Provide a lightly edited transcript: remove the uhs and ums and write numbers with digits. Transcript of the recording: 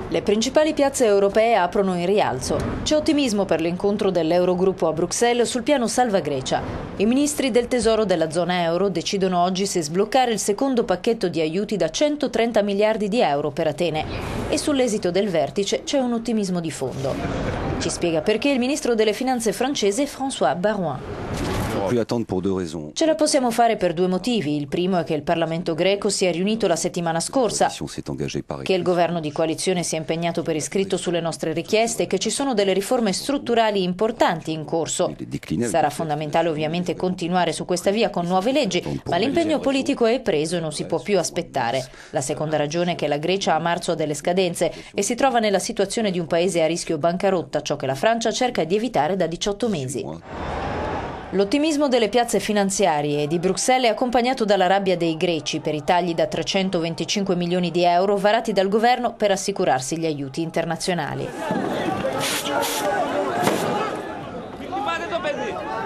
Le principali piazze europee aprono in rialzo. C'è ottimismo per l'incontro dell'Eurogruppo a Bruxelles sul piano salva Grecia. I ministri del tesoro della zona euro decidono oggi se sbloccare il secondo pacchetto di aiuti da 130 miliardi di euro per Atene. E sull'esito del vertice c'è un ottimismo di fondo. Ci spiega perché il ministro delle finanze francese François Baroin. Ce la possiamo fare per due motivi. Il primo è che il Parlamento greco si è riunito la settimana scorsa, che il governo di coalizione si è impegnato per iscritto sulle nostre richieste e che ci sono delle riforme strutturali importanti in corso. Sarà fondamentale ovviamente continuare su questa via con nuove leggi, ma l'impegno politico è preso e non si può più aspettare. La seconda ragione è che la Grecia a marzo ha delle scadenze e si trova nella situazione di un paese a rischio bancarotta, ciò che la Francia cerca di evitare da 18 mesi. L'ottimismo delle piazze finanziarie e di Bruxelles è accompagnato dalla rabbia dei greci per i tagli da 325 milioni di euro varati dal governo per assicurarsi gli aiuti internazionali.